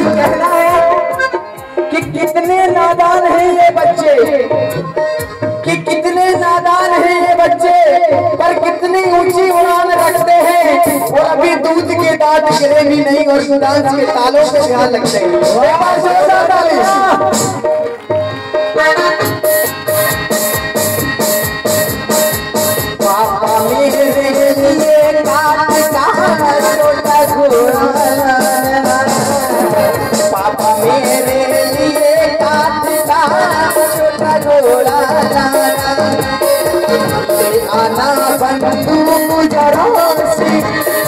कहना है कि कितने नादान हैं ये बच्चे, कि कितने नादान हैं ये बच्चे, पर कितनी ऊंची उड़ान रखते हैं और अभी दूध के दांत गिरे भी नहीं और डांस के तालों पे ध्यान रखते हैं। पापा मेरे लिए काट का छोटा घोड़ा, पापा मेरे लिए काट का छोटा घोड़ा, ले आना बंदूक जरा सी,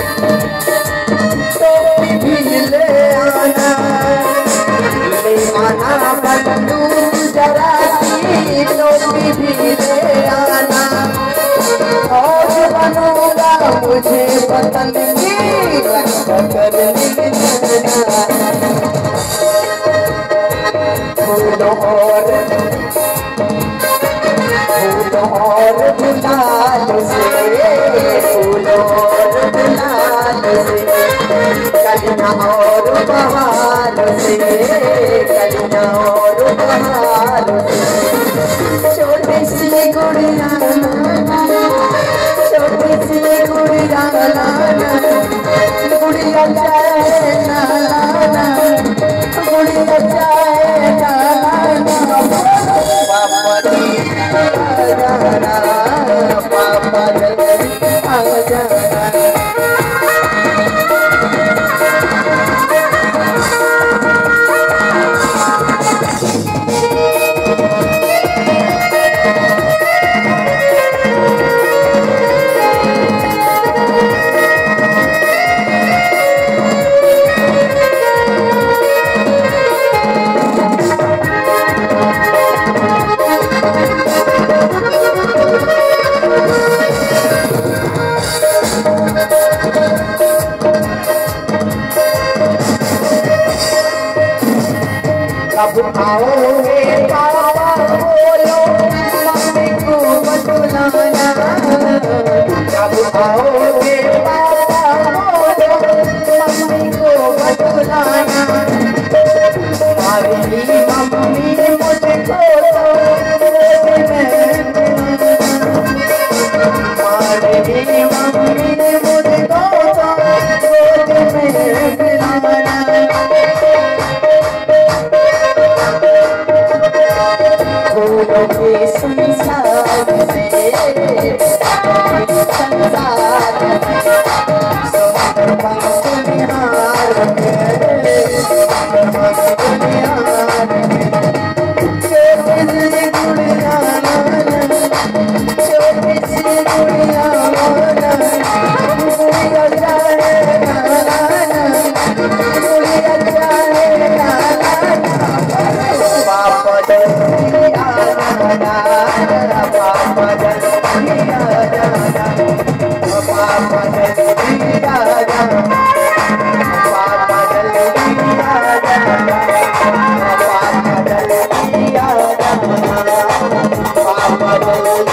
टोपी भी ले आना, ले आना बंदूक जरा सी, टोपी भी ले आना, और बनूंगा मुझे पतंग की रंग करनी जाना, फूलों और गुलाल से, फूलों और गुलाल से, कलियां और बहार से, कलियां और बहार से, छोटी सी गुड़िया, छोटी सी गुड़िया गुड़िया चाहे नाना, गुड़िया चाहे नाना, पापा पापा जल्दी आ जाना। कब आओगे पापा बोलो मम्मी को बुलाना, कब आओगे पापा बोलो मम्मी को बुलाना, हमारी मम्मी मुझको गोद में बिठाना, हमारी मम्मी मुझको गोद में बिठाना, फूलों के संसार में, संसार में, सुंदर पंखुनिहार में, पंखुनिहार में, छोटी सी गुड़िया, छोटी सी गुड़िया, गुड़िया चाहे नाना, गुड़िया चाहे नाना, पापा जल्दी आ जाना, पापा जल्दी आ जाना, पापा जल्दी आ जाना, पापा जल्दी आ जाना, पापा जल्दी आ जाना, पापा जल्दी